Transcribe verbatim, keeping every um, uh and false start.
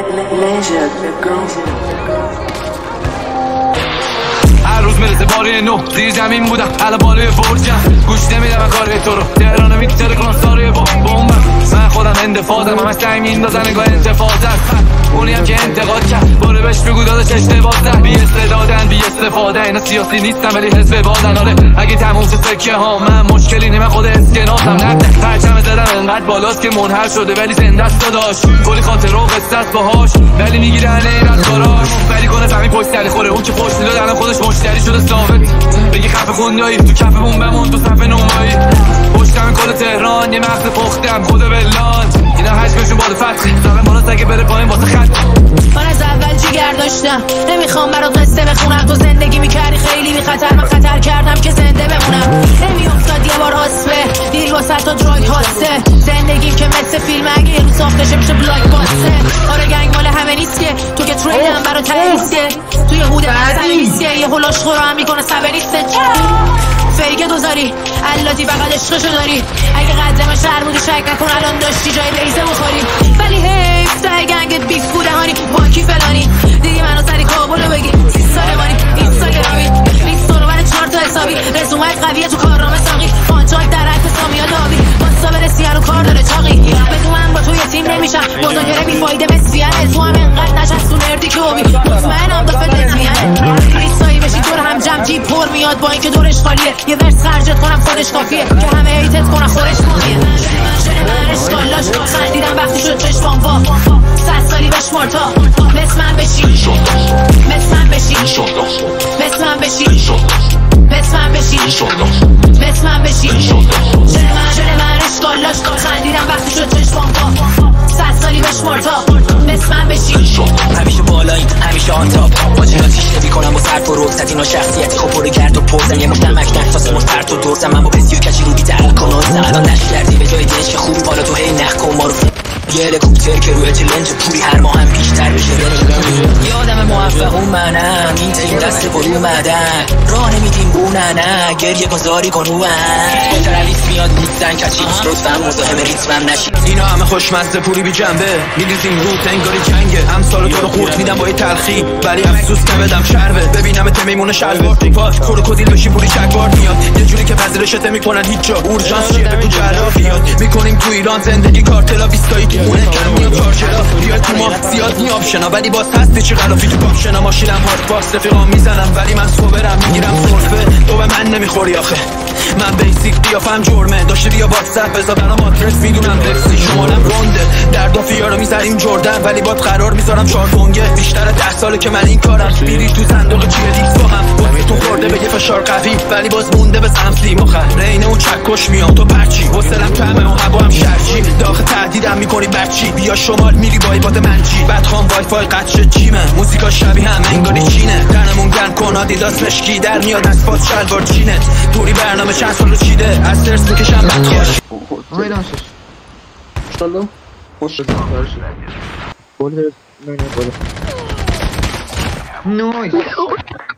هر روز میرسه باری نو زیر زمین بودم الان بالای برجم گوش نمیدم کار تو رو تهرانو میگذره کنساری با بمب من خودم اندفاعم همش سعی میندازن نگاه انتفاض است اونی هم که انتقاد کرد باره بهش بگو داداش اشتباه زد بی استعدادن بی استفاده اینا سیاسی نیستن ولی حزب بازن آره اگه تموم شه سکه ها من مشکلی نیم خود اسکناسم نقده پرچم زدم انقدر بالاست که منحر شده ولی زنده است داداش کلی خاطر و قصه است باهاش ولی میگیرن این رفتاراش ولی کنه فهمید پشت سری خوره اون که خوش میداد الان خودش مشتری شده ثابت بگی خفه خوندایی تو کفمون بمون تو صف نمایی پشتم کل تهران یه مغز پختم خود بلان اینا هشتشون باد فتحی زبن بالا سگه بره پایین واسه خط من از اول جیگر داشتم نمیخوام برات قصه بخونم تو زندگی میکردی خیلی بی خطر من خطر کردم که زنده بمونم نمیافتاد یه بار حسبه دیر واسه تا دراگ هاسته زندگیم که مثل فیلم اگه یه روز ساخته شه میشه بلاک باسته آره گنگ مال همه نیست که تو که تریدم برات تریسته توی هوده مثلا نیست یه هلاش خورم میکنه سبه نیسته فیک دوزاری اللاتی فقط عشقشو داری اگه قدر من شهر بودی شک نکن الان داشتی جای بیزه بخوری ولی حیف تا گنگت بیف بوده هانی باکی فلانی دیدی منو سری کابلو بگی سی ساله بانی اینستاگرامی لیست رو برای چهار تا حسابی رزومت قویه تو کارنامه ساقی خانچاک در حد سامیا داوی واسه برسی هر کار داره چاقی بدون من با تو یه تیم نمیشم مذاکره بیفایده مثفیانه تو هم انقدر نشست تو نردی که همی مطمئنم دافت نزمیانه ریستایی بشی دور هم جمع جیب پر میاد با اینکه دورش خالیه یه ورس خرجت کنم خودش کافیه که همه ایتت کنم خورش مانیه شده من اشکالاش خندیدم وقتی شد چشمام وا صد سالی بشمار تا مثل من بشی مثل من بشی مثل من بشی مثل من بشی مثل من بشی شده من شده من اشکالاش خندیدم وقتی شد چشمام وا صد سالی بشمار تا مثل من بشی همیشه بالایی همیشه آن تاپ با جناتیش نمی کنم با سر پر رکزت اینا شخصیتی خب پره کرد و پرزم یه مشتم مکنک تاسه مش پرت و درزم من با بسی و کچی رو بیت الکانازم الان نش کردی به جای دنش خوب حالا تو هی نخ کن ما رو یه هلیکوپتر که روی چلنج پوری هر ماه هم بیشتر بشه یه آدم موفق اون منم این تیم دست پر اومدن راه نمیدیم بونه نه گریه گذاری کن اون بهتر لیست میاد نیستن کچی لطفا مزاحم ریتمم نشی اینا همه خوشمزه پوری بی جنبه میریزیم رو تنگاری جنگه امسال تو رو خورد میدم با یه تلخی ولی افسوس نمیدم شربه ببینم ته میمونه شلوار دیپاس کروکودیل بشی پوری شگوار میاد یه جوری که پذیرشت نمیکنن هیچ جا اورژانس چیه بگو جلا بیاد میکنیم تو ایران زندگی کارتلا بیستایی تو خونه کنم میام چارچلا بیاد تو ما زیاد میاب شنا ولی باز هستی چی غلافی تو کاپشنا ماشینم هات باکس رفیقام میزنم ولی من صبرم میگیرم سرفه تو به من نمیخوری آخه من بیسیک قیافم جرمه داشته بیا واتساپ بذار برام آدرس میدونم درسی شمالم رونده در دافیا رو میذاریم جردن ولی باد قرار میذارم چهار تنگه بیشتر ده ساله که من این کارم بیری تو صندوق چیه لیکس با هم تو خورده به یه فشار قوی ولی باز مونده به سمسی مخه رینه و چکش میام تو پرچی وصلم کمه و هوا هم شرچی داخل تهدیدم میکنی بچی بیا شمال میری با ایباد منچی بعد خام وای فای قطش جیمه موزیکا شبیه هم انگاری چینه تنمون گرم کن آدیداس مشکی در میاد از پاس شلوار چینه توری برنامه چند سال رو چیده از درس میکشم بدخواش Aynen sus. Tutalım. Hoş geldin kardeşim. Gol ver. Ne ne gol. No.